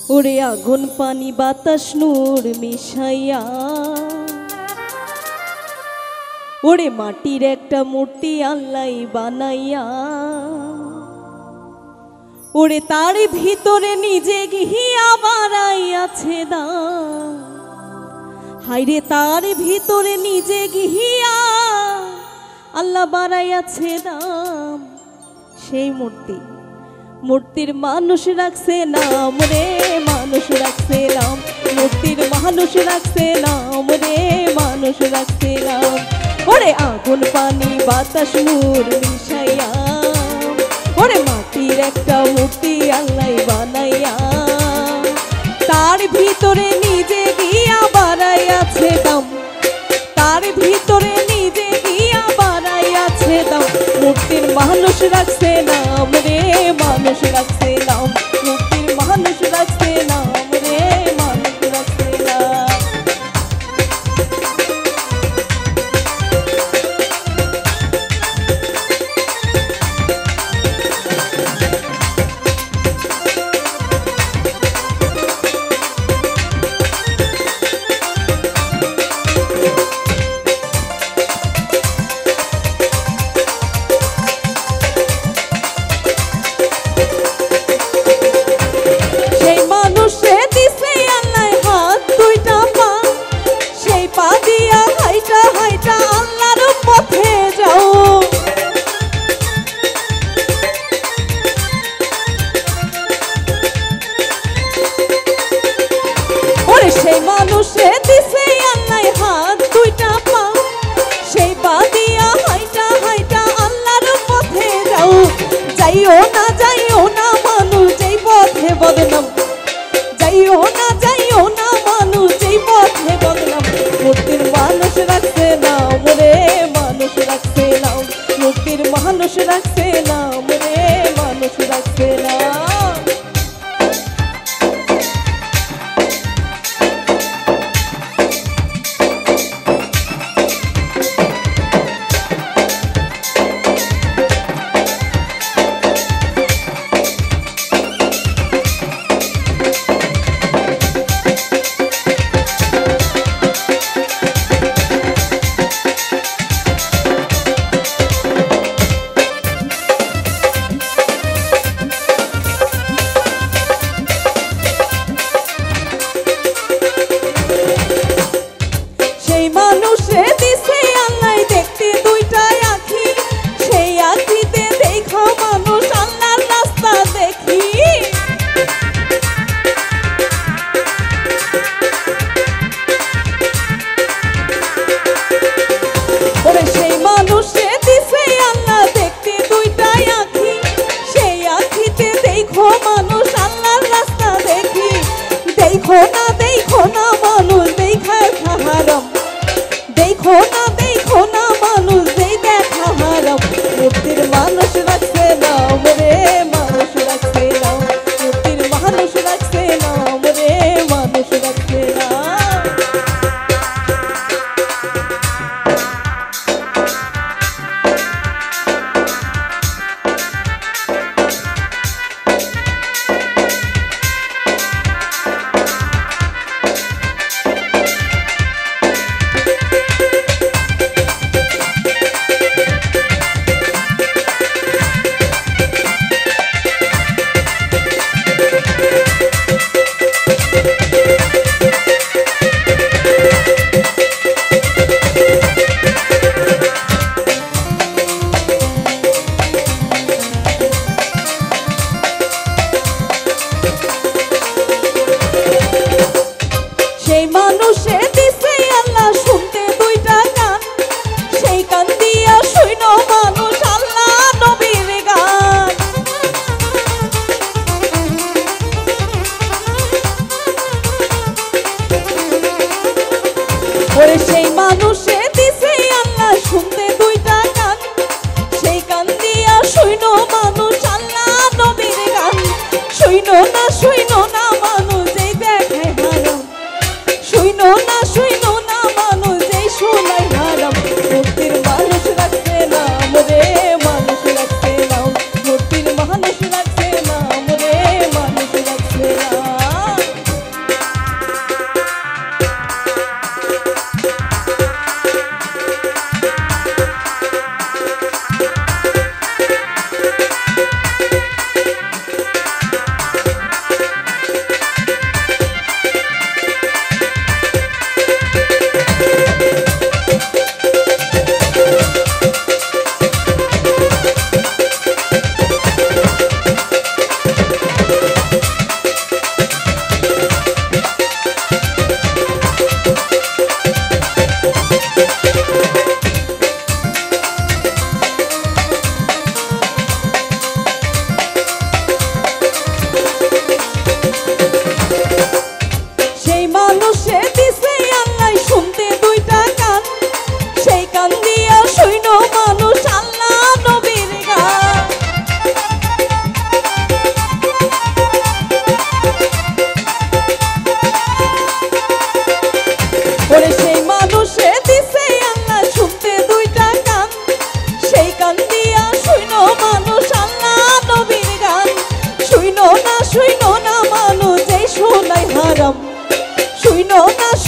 ওরে আগুন পানি বাতাস নূর মিশাইয়া ওরে মাটির একটা মূর্তি আল্লাহ বানাইয়া ওরে তার ভিতরে নিজে গিয়া বাড়াইয়াছে দাম হাইরে তার ভিতরে নিজে গিয়া আল্লাহ বাড়াইয়াছে দাম সেই মূর্তির মানুষ রাখছে নাম রে মানুষ রাখছে নাম মূর্তির মানুষ রাখছে নাম রে মানুষ রাখছে নাম ওরে আগুন পানি বাতাস নূর মিশাইয়া ওরে মাটির একটা মূর্তি আল্লাহ বানাইয়া তার ভিতরে নিজে গিয়া বাড়াইয়াছে দাম তার ভিতরে নিজে গিয়া বাড়াইয়াছে দাম মূর্তির মানুষ রাখছে নাম রে মানুষ রাখছে নাম মূর্তির মানুষ রাখছে নাম রে মানুষ রাখছে নাম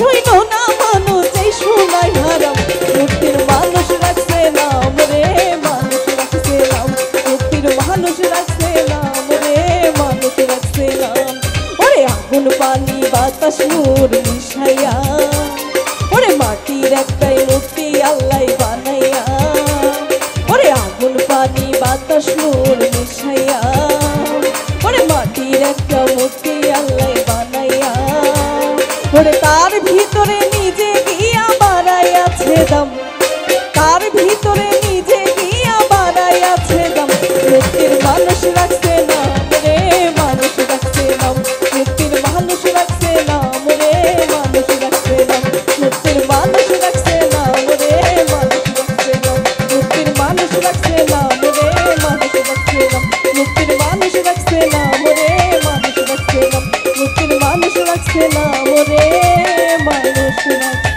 হইল না মানুষ এই সোনায় হারাম, মুক্তির মানুষ রাখছে নাম রে, মানুষ রাখছে নাম, মুক্তির মানুষ রাখছে নাম রে, মানুষ রাখছে নাম। ওরে আগুন পানি বাতাস নূর মিশাইয়া, ওরে মাটির একটাই মূর্তি আল্লাহ বানাইয়া, ওরে আগুন পানি বাতাস নূর মিশাইয়া, ওরে মাটির একটা মূর্তি আল্লাহ বানাইয়া, ওরে তার ভিতরে নিজে গিয়া বাড়াইয়াছে দাম, তার ভিতরে নিজে গিয়া বাড়াইয়াছে দাম, মুক্তির মানুষ রাখছে নাম রে, মানুষ রাখছে নাম, মুক্তির মানুষ রাখছে নাম রে, মানুষ রাখছে নাম, মুক্তির মানুষ রাখছে নাম রে, মানুষ রাখছে নাম, মুক্তির মানুষ রাখছে নাম রে, মানুষ রাখছে নাম, মুক্তির মানুষ রাখছে নাম রে, মানুষ রাখছে নাম, মুক্তির মানুষ রাখছে নাম রে, মানুষ রাখছে।